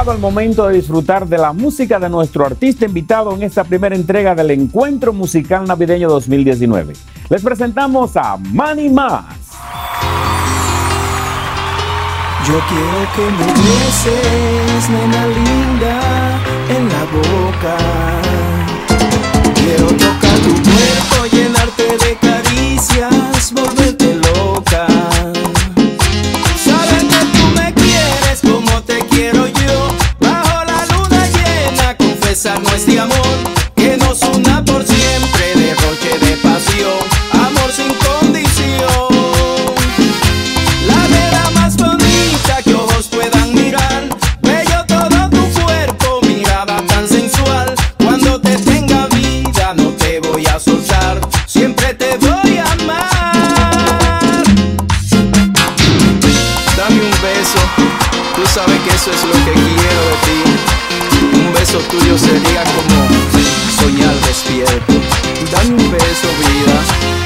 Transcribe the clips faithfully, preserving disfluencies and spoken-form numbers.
llegado el momento de disfrutar de la música de nuestro artista invitado en esta primera entrega del Encuentro Musical Navideño dos mil diecinueve. Les presentamos a Manny Más. Yo quiero que me beses, nena linda, en la boca. Quiero tocar tu cuerpo, llenarte de caricias, volverte loca. Saber que tú me quieres como te quiero yo. Bajo la luna llena, confesarnos este amor que nos una por siempre, derroche de pasión, amor sin condición. La nena más bonita que ojos puedan mirar, bello todo tu cuerpo, mirada tan sensual. Cuando te tenga vida no te voy a soltar, siempre te voy a amar. Dame un beso, tú sabes que eso es lo que quiero de ti. Un beso tuyo sería como soñar despierto. Dame un beso, vida.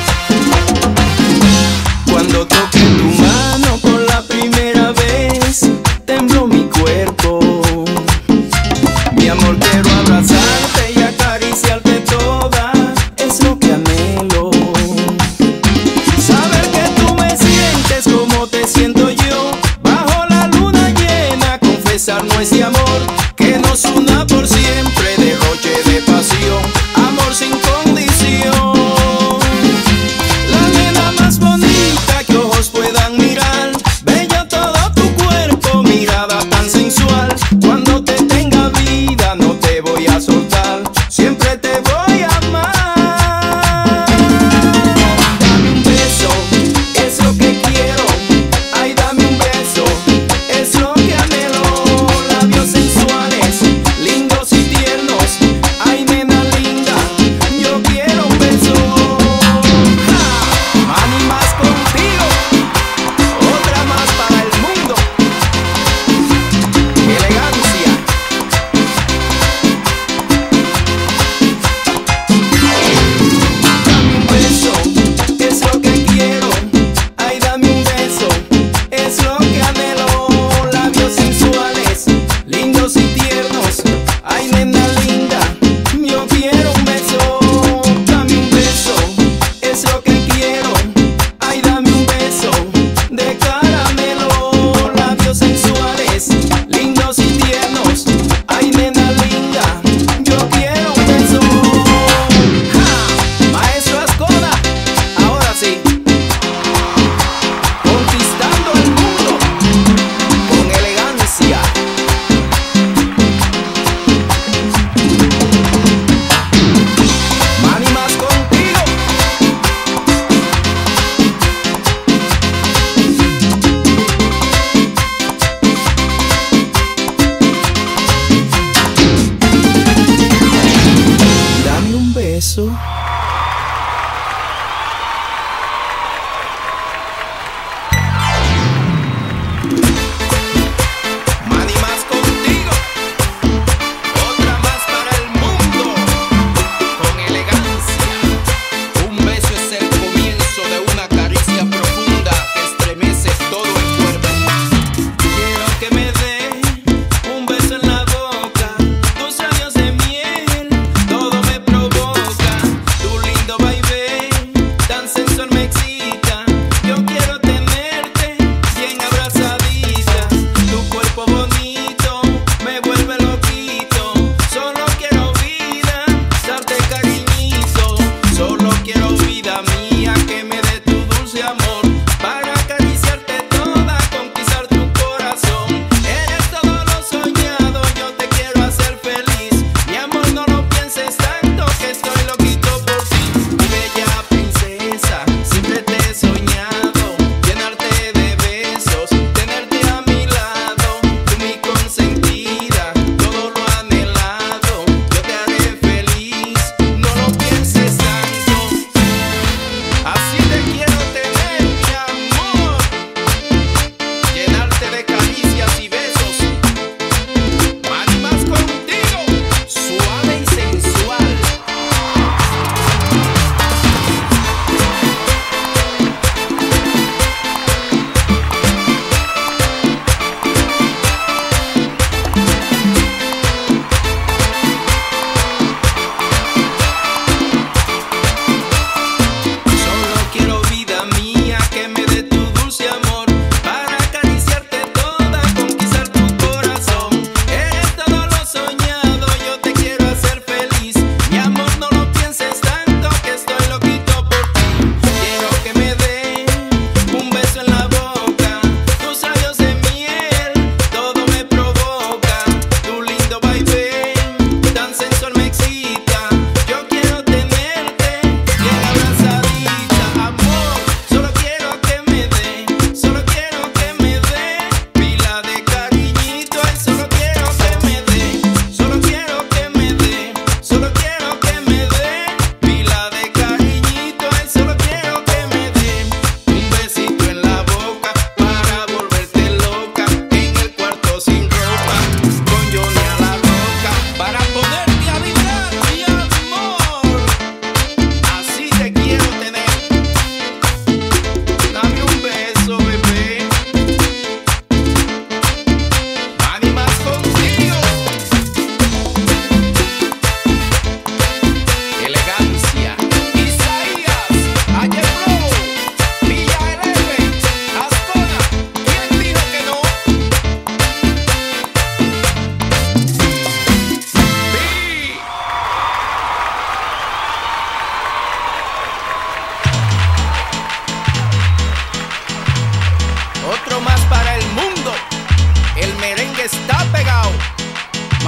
Cuando toqué tu mano por la primera vez, tembló mi cuerpo. Mi amor, quiero abrazarte y acariciarte toda, es lo que anhelo. Saber que tú me sientes como te siento yo, bajo la luna llena, confesarnos ese amor que nos una por siempre, derroche de pasión, amor sin condición. La nena más bonita que ojos puedan mirar, bello todo tu cuerpo, mirada tan sensual. Cuando te tenga vida no te voy a soltar, siempre te voy a amar. Dame un beso, es lo que quiero. Ay, dame un beso, es lo que anhelo. Labios sensuales, lindos y tiernos. Ay, nena linda, yo quiero un beso. ¡Ja! Manny Más contigo, otra más para el mundo. Elegancia. Dame un beso, es lo que quiero. Ay, dame un beso, es lo que anhelo. Labios sensuales, lindos y tiernos. Ay, nena linda, yo quiero un beso. Dame un beso, es lo que quiero. Ay, dame un beso de caramelo. Labios sensuales, lindos y tiernos. Ay, nena linda, yo quiero un beso. ¡Ja! Maestro Ascona, ahora sí, conquistando el mundo con elegancia. Manny Más contigo. Dame un beso. Manny Más contigo, otra más para el mundo con elegancia. Un beso es el comienzo de una caricia profunda que estremece todo el cuerpo. Quiero que me dé un beso en la boca, tus labios de miel, todo me provoca.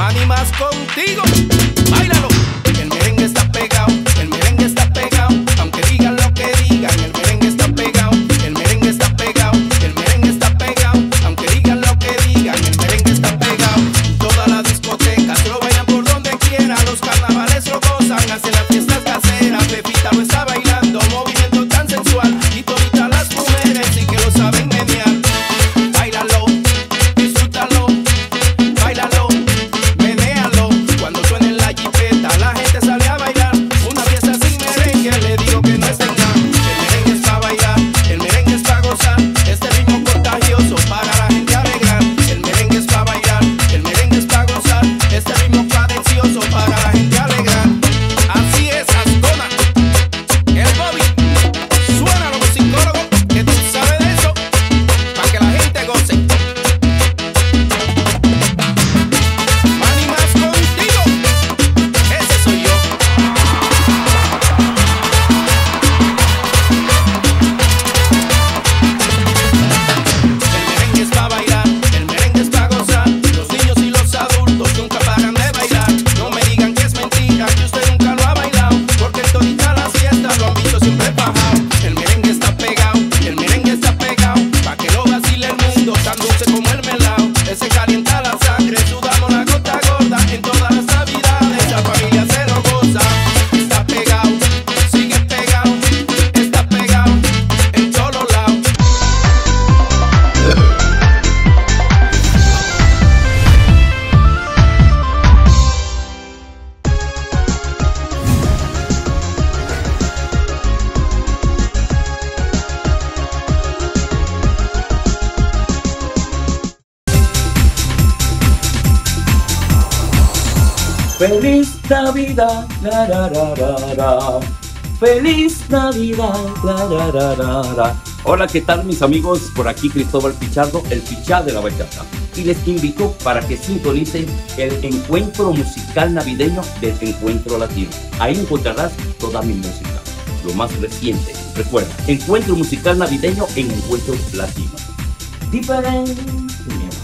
Mani más contigo, báilalo. El merengue está pegado, el merengue está pegado. Aunque digan lo que digan, el merengue está pegado. El merengue está pegado, el merengue está pegado. Aunque digan lo que digan, el merengue está pegado. Todas las discotecas lo bailan por donde quiera. Los carnavales lo gozan, hacen las fiestas caseras. Pepita lo está bailando, movimiento tan sensual. Y toditas las mujeres sí que lo saben menear. Báilalo, disfrútalo, báilalo, menéalo. Cuando suene la jipeta, la gente sale a bailar. Una fiesta sin merengue, le digo que no es en nada. El merengue es para bailar, el merengue es para gozar. Este ritmo contagioso para la gente alegrar. El merengue es para bailar, el merengue es para gozar. Este ritmo cadencioso para la gente alegrar. Así es, Ascona, el Bobby. Suénalo, musicólogo, que tú sabes de eso, para que la gente goce. Mani más contigo, ese soy yo. El merengue es para bailar, el merengue es para gozar. Los niños y los adultos nunca paran de bailar. No me digan que es mentira, que usted nunca lo ha bailado, porque en toditas las fiestas lo han visto siempre bajado. El merengue está pegado, el merengue está pegado, pa' que lo vacile el mundo, tan dulce como el melao. Ese calienta la sangre, sudamos la gota gorda. En todas las navidades la familia se lo goza. Está pegado, sigue pegado, está pegado en todos lados. Feliz Navidad, la, la, la, la, la. Feliz Navidad, la, la, la, la, la. Hola, ¿qué tal mis amigos? Por aquí Cristóbal Pichardo, el Pichá de la bachata. Y les invito para que sintonicen el encuentro musical navideño del Encuentro Latino. Ahí encontrarás toda mi música, lo más reciente. Recuerda, encuentro musical navideño en Encuentro Latino. Diferente.